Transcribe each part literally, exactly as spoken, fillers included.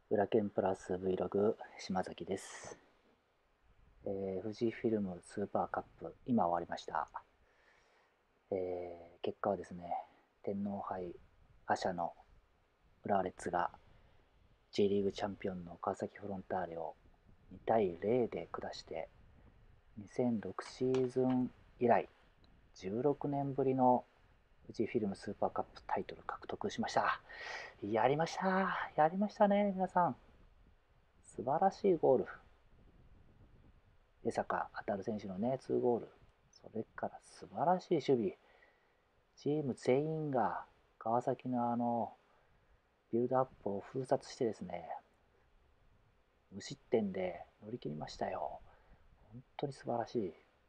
裏剣プラス Vlog 島崎です、えー、富士フィルムスーパーカップ今終わりました、えー、結果はですね、天皇杯覇者の浦和レッズが J リーグチャンピオンの川崎フロンターレをにたいゼロで下してにせんろくシーズン以来じゅうろくねんぶりの富士フィルムスーパーカップタイトル獲得しました。やりましたやりましたね皆さん。素晴らしいゴール、江坂渉選手のね、にゴール、それから素晴らしい守備、チーム全員が川崎のあのビルドアップを封殺してですね、無失点で乗り切りましたよ。本当に素晴らし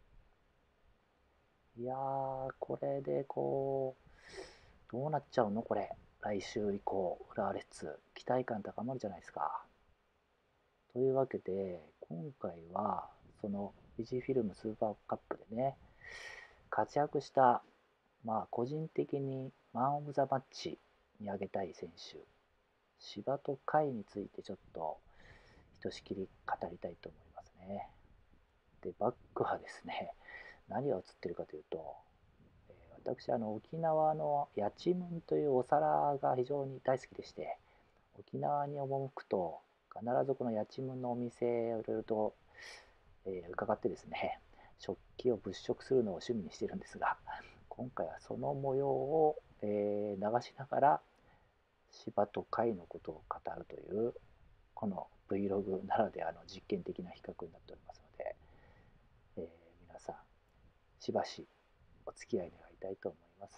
い。いやー、これでこう、どうなっちゃうのこれ。来週以降、浦和レッズ、期待感高まるじゃないですか。というわけで、今回は、その富士フィルムスーパーカップでね、活躍した、まあ、個人的にマン・オブ・ザ・マッチに挙げたい選手、芝と甲斐についてちょっとひとしきり語りたいと思いますね。で、バックはですね、何が映ってるかというと、えー私、あの沖縄のやちむんというお皿が非常に大好きでして、沖縄に赴くと、必ずこのやちむんのお店をいろいろと、えー伺ってですね、食器を物色するのを趣味にしているんですが、今回はその模様を、えー流しながら芝と貝のことを語るというこの Vlog ならではの実験的な比較になっておりますので、えー皆さんしばしお付き合い願いたいと思います。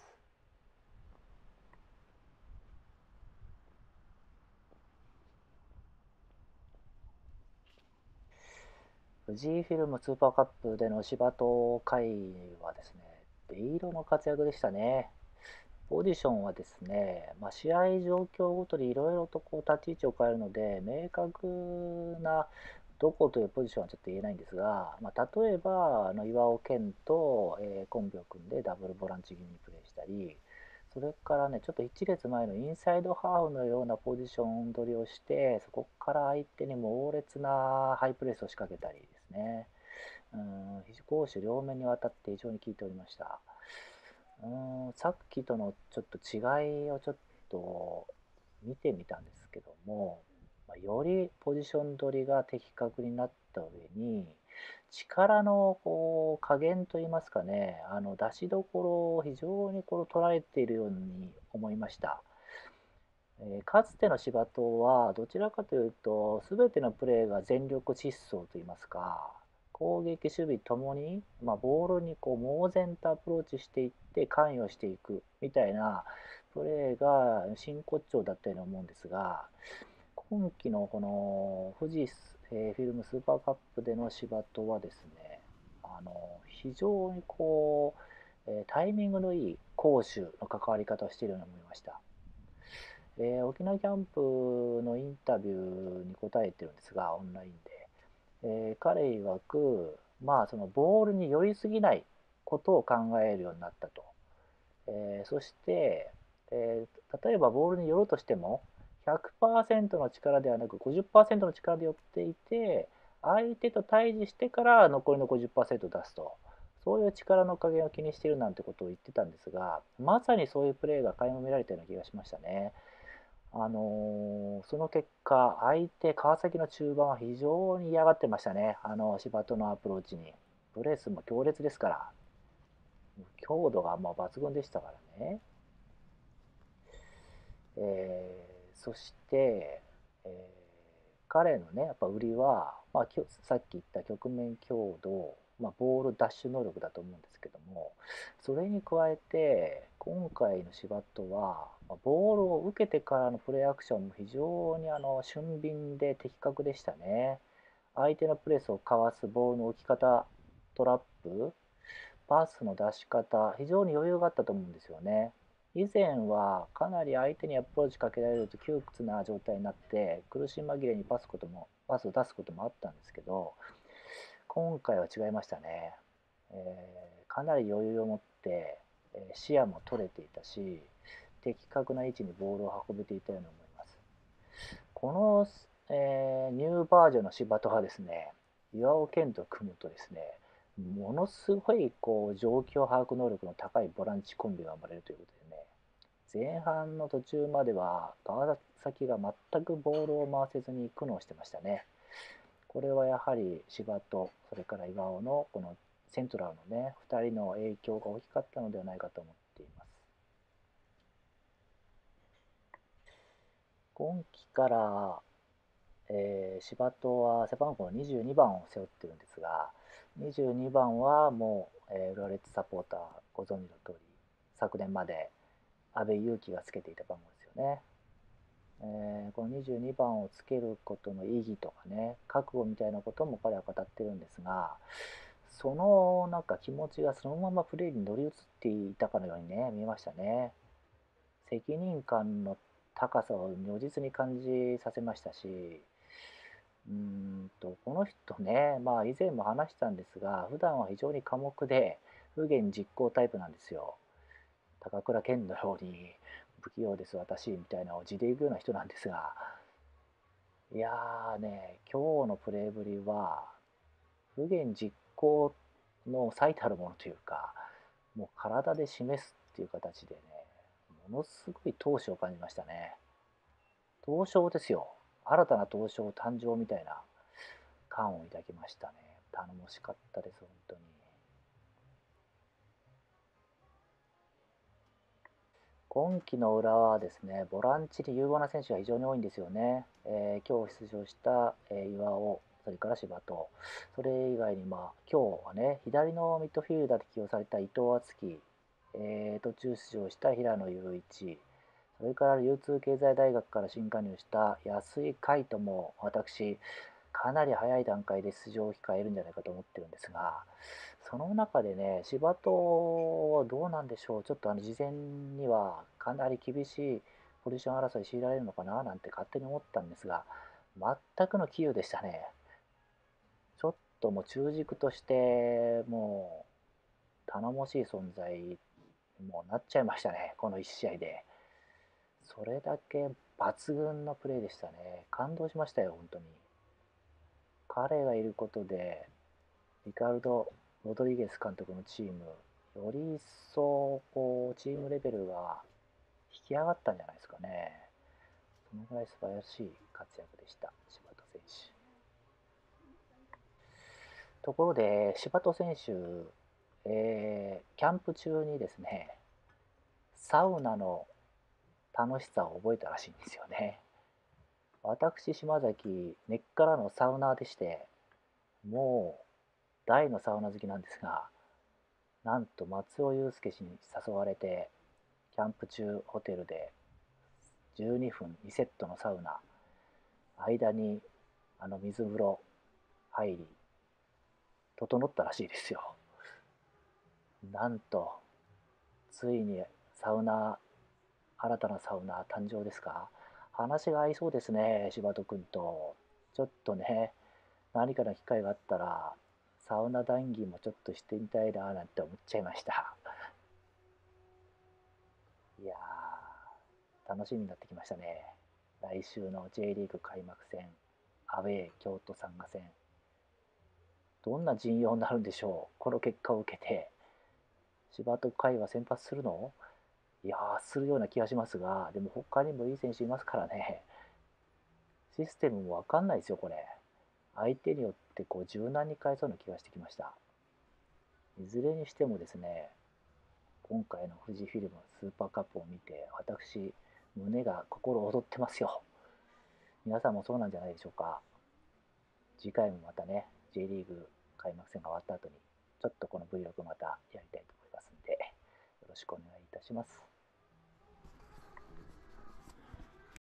富士フィルムスーパーカップでの芝と貝はですね、出色の活躍でしたね。ポジションはですね、まあ、試合状況ごとにいろいろとこう立ち位置を変えるので、明確などこというポジションはちょっと言えないんですが、まあ、例えばあの岩尾健と、えーコンビを組んでダブルボランチ気味にプレーしたり、それからね、ちょっといち列前のインサイドハーフのようなポジション取りをして、そこから相手に猛烈なハイプレスを仕掛けたりですね、うん、攻守両面にわたって非常に効いておりました。うーん、さっきとのちょっと違いをちょっと見てみたんですけども、まあ、よりポジション取りが的確になった上に、力のこう加減といいますかね、あの出しどころを非常にこう捉えているように思いました。えーかつての柴戸はどちらかというと全てのプレーが全力疾走といいますか、攻撃守備ともに、まあ、ボールにこう猛然とアプローチしていって関与していくみたいなプレーが真骨頂だったように思うんですが、今季のこの富士、えーフィルムスーパーカップでの柴戸はですね、あの非常にこう、えータイミングのいい攻守の関わり方をしているように思いました。えー沖縄キャンプのインタビューに答えてるんですが、オンラインで。えー彼曰く、まあ、そのボールに寄りすぎないことを考えるようになったと。えーそして、えー例えばボールに寄るとしても、ひゃくパーセントの力ではなくごじゅっパーセントの力で寄っていて、相手と対峙してから残りのごじゅっパーセントを出すと。そういう力の加減を気にしているなんてことを言ってたんですが、まさにそういうプレーが垣間見られたような気がしましたね。あのーその結果、相手、川崎の中盤は非常に嫌がってましたね。あの、柴戸のアプローチに。プレスも強烈ですから、強度がもう抜群でしたからね。えーそして、えー彼のね、やっぱ売りは、まあ、きょさっき言った局面強度、まあ、ボールダッシュ能力だと思うんですけども、それに加えて、今回の柴戸は、まあボールを受けてからのプレーアクションも非常にあの俊敏で的確でしたね。相手のプレスをかわすボールの置き方、トラップ、パスの出し方、非常に余裕があったと思うんですよね。以前はかなり相手にアプローチかけられると窮屈な状態になって苦し紛れにパスこともパスを出すこともあったんですけど、今回は違いましたね。えーかなり余裕を持って、えー視野も取れていたし、的確な位置にボールを運べていたように思います。このえーニューバージョンの柴戸はですね、岩尾健と組むとですね、ものすごいこう状況把握能力の高いボランチコンビが生まれるということでね、前半の途中までは川崎が全くボールを回せずに苦悩してましたね。これはやはり柴戸、それから岩尾のこのセントラルのね、ふたりの影響が大きかったのではないかと思っています。今季から、えー、柴戸は背番号にじゅうにばんを背負ってるんですが、にじゅうにばんはもう、えー、浦和レッズサポーターご存知の通り、昨年まで阿部勇樹がつけていた番号ですよね。えーこのにじゅうにばんをつけることの意義とかね、覚悟みたいなことも彼は語ってるんですが、そのなんか気持ちがそのままプレーに乗り移っていたかのようにね、見えましたね。責任感の高さを如実に感じさせましたし、うーんと、この人ね、まあ以前も話したんですが、普段は非常に寡黙で不言実行タイプなんですよ。高倉健のように不器用です私みたいなのを地で言うような人なんですが、いやーね、今日のプレーぶりは不言実行の最たるものというか、もう体で示すっていう形でね、ものすごい闘志を感じましたね。闘将ですよ。新たな闘将誕生みたいな感を抱きましたね。頼もしかったです、本当に。今季の浦和はですね、ボランチに有望な選手が非常に多いんですよね。えー今日出場した、えー岩尾、それから柴戸、それ以外に、まあ、今日はね、左のミッドフィルダーで起用された伊藤敦樹、えー途中出場した平野雄一、それから流通経済大学から新加入した安井海斗も私、かなり早い段階で出場を控えるんじゃないかと思ってるんですが、その中でね、柴戸はどうなんでしょう、ちょっとあの事前にはかなり厳しいポジション争い強いられるのかななんて勝手に思ったんですが、全くの杞憂でしたね。ちょっともう中軸として、もう頼もしい存在にもうなっちゃいましたね、このいち試合で。それだけ抜群のプレーでしたね。感動しましたよ、本当に。彼がいることで、リカルド・ロドリゲス監督のチーム、より一層こうチームレベルが引き上がったんじゃないですかね。そのぐらい素晴らしい活躍でした、柴戸選手。ところで、柴戸選手、えーキャンプ中にですね、サウナの楽しさを覚えたらしいんですよね。私、島崎、根っからのサウナーでして、もう大のサウナ好きなんですが、なんと松尾祐介氏に誘われて、キャンプ中ホテルでじゅうにふんにセットのサウナ、間にあの水風呂入り、整ったらしいですよ。なんと、ついにサウナ、新たなサウナ誕生ですか。話が合いそうですね、柴戸君と。ちょっとね、何かの機会があったら、サウナ談義もちょっとしてみたいななんて思っちゃいました。いやー、楽しみになってきましたね。来週の J リーグ開幕戦、アウェー京都参賀戦、どんな陣容になるんでしょう、この結果を受けて。柴戸海は先発するの？いやー、するような気がしますが、でも他にもいい選手いますからね。システムもわかんないですよ、これ。相手によってこう柔軟に変えそうな気がしてきました。いずれにしてもですね、今回の富士フィルムスーパーカップを見て、私、胸が心躍ってますよ。皆さんもそうなんじゃないでしょうか。次回もまたね、J リーグ開幕戦が終わった後に、ちょっとこの Vlog またやりたいと思いますんで、よろしくお願いいたします。